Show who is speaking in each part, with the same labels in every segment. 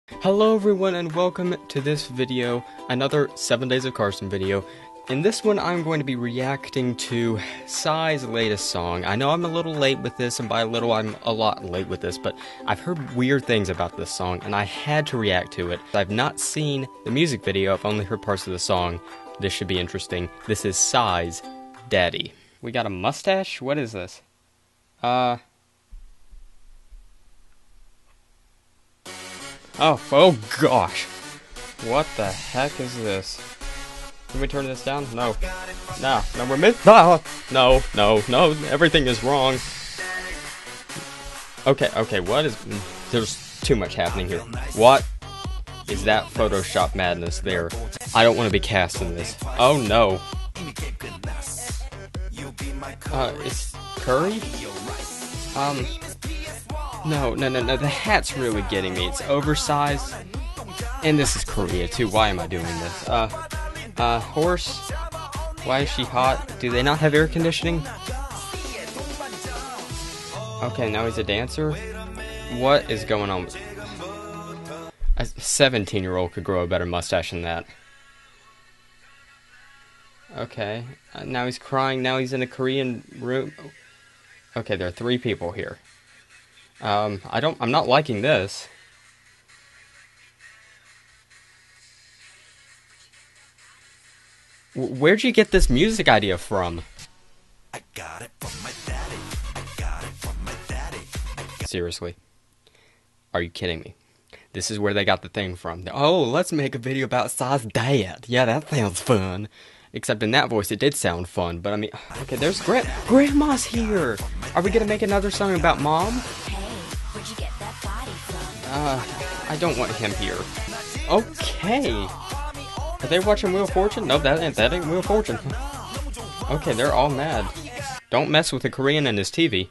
Speaker 1: Hello everyone and welcome to this video, another 7 Days of Carson video. In this one I'm going to be reacting to Psy's latest song. I know I'm a little late with this, and by a little I'm a lot late with this, but I've heard weird things about this song and I had to react to it. I've not seen the music video, I've only heard parts of the song. This should be interesting. This is Psy's Daddy. We got a mustache? What is this? Oh gosh. What the heck is this? Can we turn this down? No. No, we're No, everything is wrong. Okay, what is... There's too much happening here. What is that Photoshop madness there? I don't want to be cast in this. Oh no. It's Curry? No, the hat's really getting me. It's oversized. And this is Korea, too. Why am I doing this? Horse? Why is she hot? Do they not have air conditioning? Okay, now he's a dancer? What is going on? A 17-year-old could grow a better mustache than that. Okay, now he's crying. Now he's in a Korean room. Okay, there are 3 people here. I'm not liking this. Where'd you get this music idea from? I got it from my daddy. I got it from my daddy. Seriously? Are you kidding me? This is where they got the thing from. Oh, let's make a video about Psy's dad. Yeah, that sounds fun. Except in that voice, it did sound fun. But I mean, okay, there's Grandma's here. Are we gonna make another song about Mom? I don't want him here. Okay. Are they watching Wheel of Fortune? No, that ain't Wheel of Fortune. Okay, they're all mad. Don't mess with the Korean and his TV.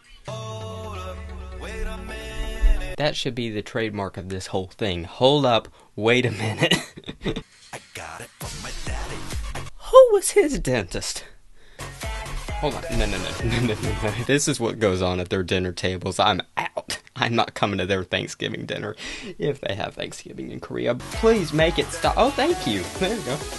Speaker 1: That should be the trademark of this whole thing. Hold up, wait a minute. I got it from my daddy. Who was his dentist? Hold on, no. This is what goes on at their dinner tables. I'm out. I'm not coming to their Thanksgiving dinner. If they have Thanksgiving in Korea, please make it stop. Oh, thank you. There you go.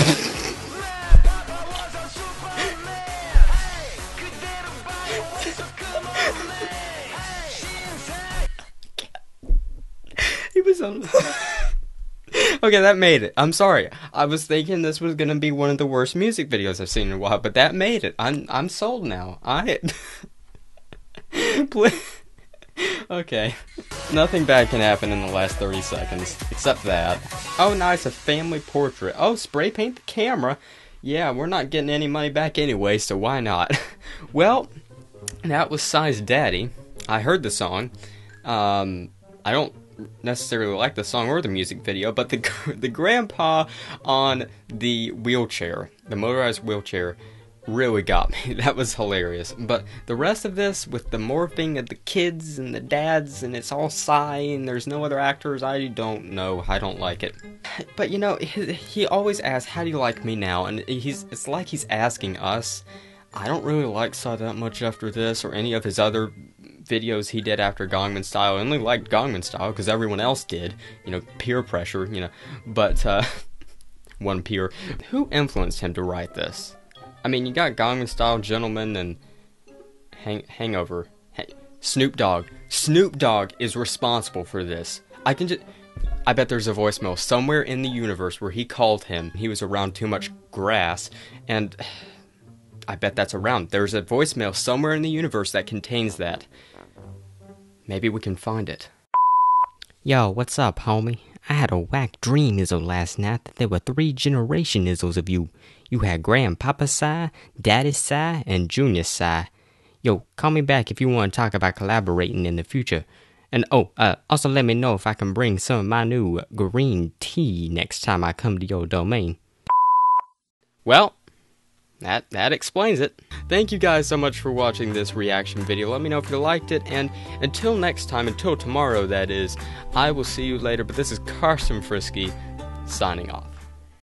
Speaker 1: He was on... Okay, that made it. I'm sorry. I was thinking this was gonna be one of the worst music videos I've seen in a while, but that made it. I'm sold now. Okay. Nothing bad can happen in the last 30 seconds. Except that. Oh, nice, a family portrait. Oh, spray paint the camera. Yeah, we're not getting any money back anyway, so why not? Well, that was Psy's Daddy. I heard the song. I don't necessarily like the song or the music video, but the grandpa on the wheelchair, the motorized wheelchair, really got me. That was hilarious. But the rest of this, with the morphing of the kids and the dads, and it's all Psy, and there's no other actors, I don't know. I don't like it. But you know, he always asks, how do you like me now? And it's like he's asking us. I don't really like Psy that much after this, or any of his other videos he did after Gangnam Style. I only liked Gangnam Style because everyone else did. You know, peer pressure, you know. But, one peer. Who influenced him to write this? I mean, you got Gangnam Style, Gentleman, and Hangover. Snoop Dogg. Snoop Dogg is responsible for this. I bet there's a voicemail somewhere in the universe where he called him. He was around too much grass, and I bet that's around. There's a voicemail somewhere in the universe that contains that. Maybe we can find it. Yo, what's up, homie? I had a whack dream izzle last night that there were 3 generation izzles of you. You had Grandpapa Psy, Daddy Psy, and Junior Psy. Yo, call me back if you want to talk about collaborating in the future. And also let me know if I can bring some of my new green tea next time I come to your domain. Well, that explains it. Thank you guys so much for watching this reaction video. Let me know if you liked it, and until next time, until tomorrow that is, I will see you later, but this is Carson Frisky, signing off.